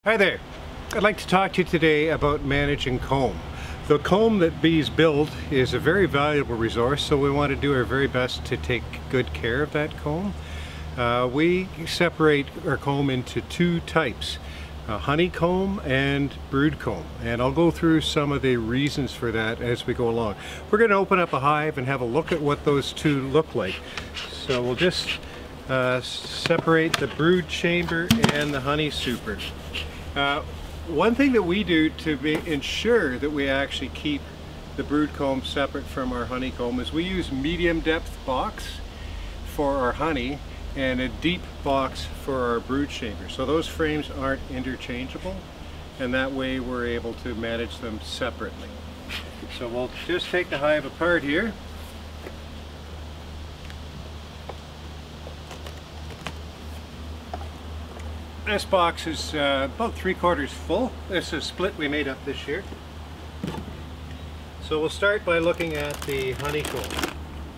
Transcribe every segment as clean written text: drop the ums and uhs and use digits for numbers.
Hi there. I'd like to talk to you today about managing comb. The comb that bees build is a very valuable resource, so we want to do our very best to take good care of that comb. We separate our comb into two types, honeycomb and brood comb, and I'll go through some of the reasons for that as we go along. We're going to open up a hive and have a look at what those two look like. So we'll just separate the brood chamber and the honey super. One thing that we do to ensure that we actually keep the brood comb separate from our honeycomb is we use medium depth box for our honey and a deep box for our brood chamber. So those frames aren't interchangeable, and that way we're able to manage them separately. So we'll just take the hive apart here. This box is about 3/4 full. This is a split we made up this year. So we'll start by looking at the honeycomb.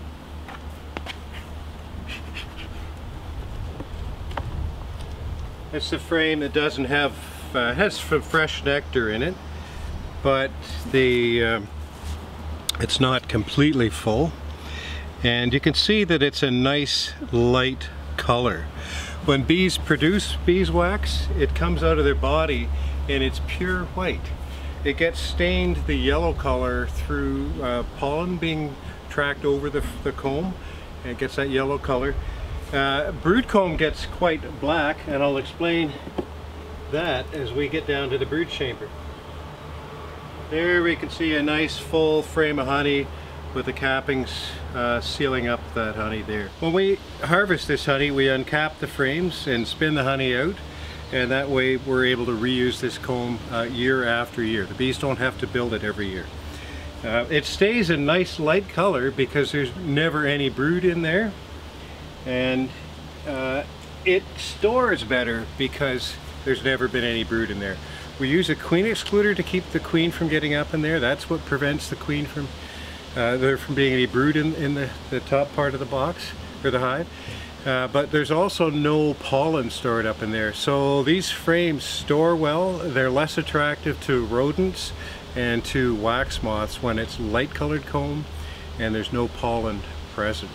It's the frame that doesn't have, has fresh nectar in it, but it's not completely full. And you can see that it's a nice light color. When bees produce beeswax, it comes out of their body and it's pure white. It gets stained the yellow color through pollen being tracked over the comb, and it gets that yellow color. Brood comb gets quite black, and I'll explain that as we get down to the brood chamber. There we can see a nice full frame of honey with the cappings sealing up that honey there. When we harvest this honey, we uncap the frames and spin the honey out, and that way we're able to reuse this comb year after year. The bees don't have to build it every year. It stays a nice light color because there's never any brood in there, and it stores better because there's never been any brood in there. We use a queen excluder to keep the queen from getting up in there. That's what prevents the queen from being any brood in the top part of the box or the hive. But there's also no pollen stored up in there. So these frames store well. They're less attractive to rodents and to wax moths when it's light colored comb and there's no pollen present.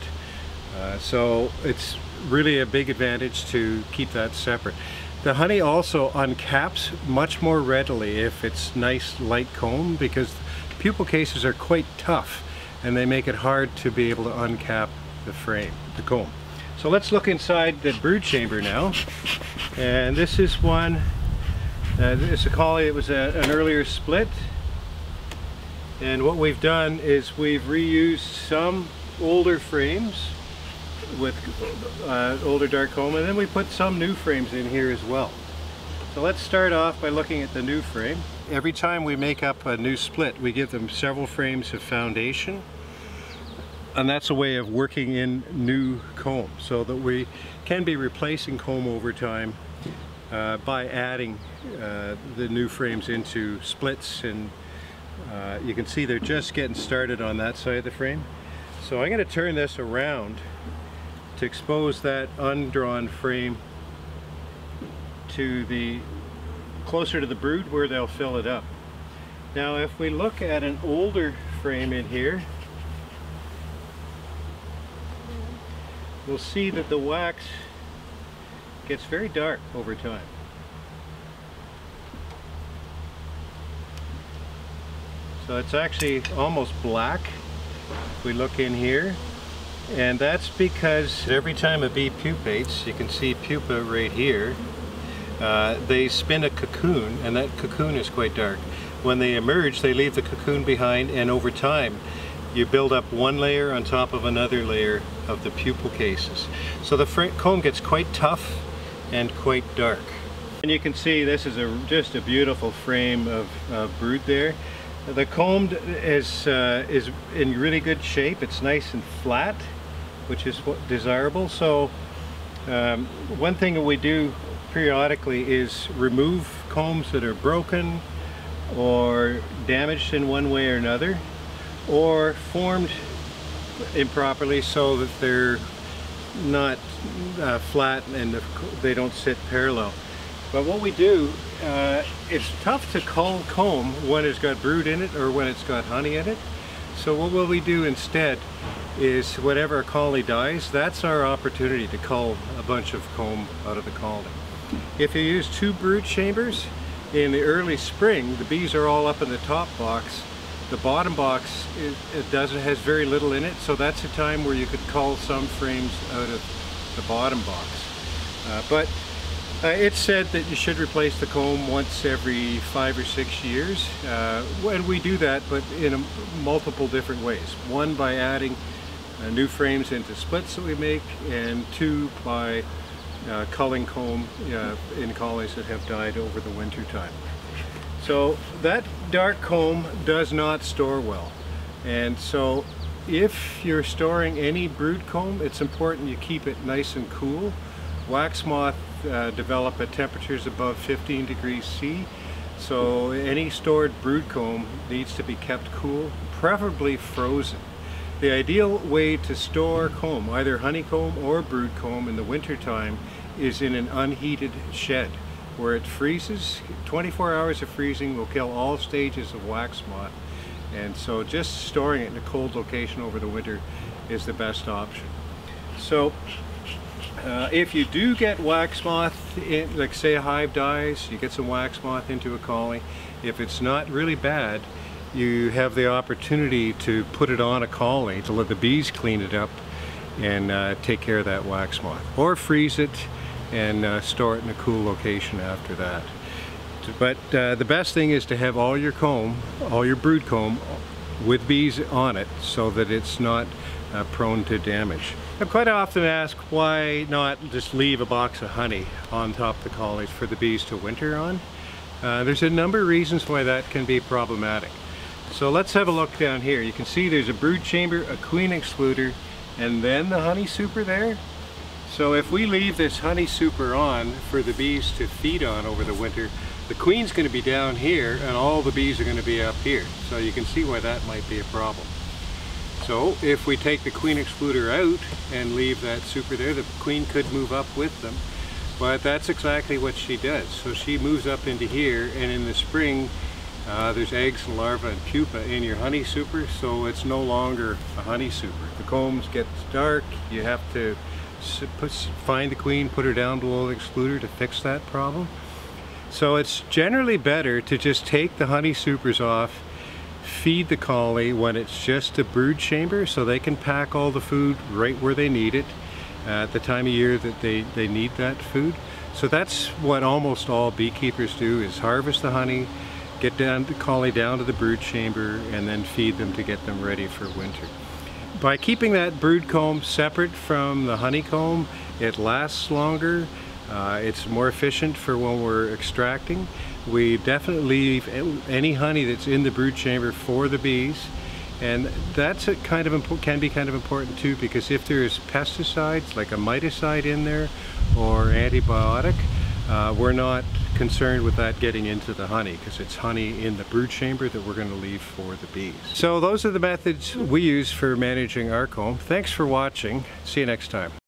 So it's really a big advantage to keep that separate. The honey also uncaps much more readily if it's nice light comb, because pupal cases are quite tough and they make it hard to be able to uncap the frame, the comb. So let's look inside the brood chamber now. And this is one, it's a collie. It was an earlier split. And what we've done is we've reused some older frames with older dark comb, and then we put some new frames in here as well. So let's start off by looking at the new frame. Every time we make up a new split, we give them several frames of foundation, and that's a way of working in new comb so that we can be replacing comb over time by adding the new frames into splits. And you can see they're just getting started on that side of the frame. So I'm going to turn this around to expose that undrawn frame to the closer to the brood where they'll fill it up. Now if we look at an older frame in here, we'll see that the wax gets very dark over time. So it's actually almost black if we look in here. And that's because every time a bee pupates, you can see pupa right here, they spin a cocoon, and that cocoon is quite dark. When they emerge, they leave the cocoon behind, and over time you build up one layer on top of another layer of the pupal cases. So the comb gets quite tough and quite dark. And you can see this is just a beautiful frame of brood there. The comb is in really good shape. It's nice and flat, which is desirable. So one thing that we do periodically is remove combs that are broken or damaged in one way or another, or formed improperly so that they're not flat and they don't sit parallel. But what we do, it's tough to cull comb when it's got brood in it or when it's got honey in it. So what will we do instead is whenever a colony dies, that's our opportunity to cull a bunch of comb out of the colony. If you use 2 brood chambers, in the early spring, the bees are all up in the top box. The bottom box has very little in it, so that's a time where you could cull some frames out of the bottom box. But it's said that you should replace the comb once every 5 or 6 years. And we do that, but in multiple different ways. 1, by adding new frames into splits that we make, and 2, by culling comb in colonies that have died over the winter time. So that dark comb does not store well, and so if you're storing any brood comb, it's important you keep it nice and cool. Wax moth develop at temperatures above 15 degrees C, so any stored brood comb needs to be kept cool, preferably frozen. The ideal way to store comb, either honeycomb or brood comb in the winter time, is in an unheated shed where it freezes. 24 hours of freezing will kill all stages of wax moth, and so just storing it in a cold location over the winter is the best option. So if you do get wax moth in, like say a hive dies, you get some wax moth into a colony, if it's not really bad, you have the opportunity to put it on a colony to let the bees clean it up and take care of that wax moth, or freeze it and store it in a cool location after that. But the best thing is to have all your comb, all your brood comb, with bees on it so that it's not prone to damage. I'm quite often asked why not just leave a box of honey on top of the colonies for the bees to winter on. There's a number of reasons why that can be problematic. So let's have a look down here. You can see there's a brood chamber, a queen excluder, and then the honey super there. So if we leave this honey super on for the bees to feed on over the winter, the queen's going to be down here and all the bees are going to be up here. So you can see why that might be a problem. So if we take the queen excluder out and leave that super there, the queen could move up with them. But that's exactly what she does. So she moves up into here, and in the spring there's eggs and larvae and pupa in your honey super, so it's no longer a honey super. The combs get dark, you have to find the queen, put her down below the excluder to fix that problem. So it's generally better to just take the honey supers off, feed the colony when it's just a brood chamber so they can pack all the food right where they need it at the time of year that they need that food. So that's what almost all beekeepers do, is harvest the honey, get the colony down to the brood chamber, and then feed them to get them ready for winter. By keeping that brood comb separate from the honeycomb, it lasts longer, it's more efficient for when we're extracting. We definitely leave any honey that's in the brood chamber for the bees, and that's can be kind of important too, because if there's pesticides like a miticide in there or antibiotic, we're not concerned with that getting into the honey, because it's honey in the brood chamber that we're going to leave for the bees. So those are the methods we use for managing our comb. Thanks for watching. See you next time.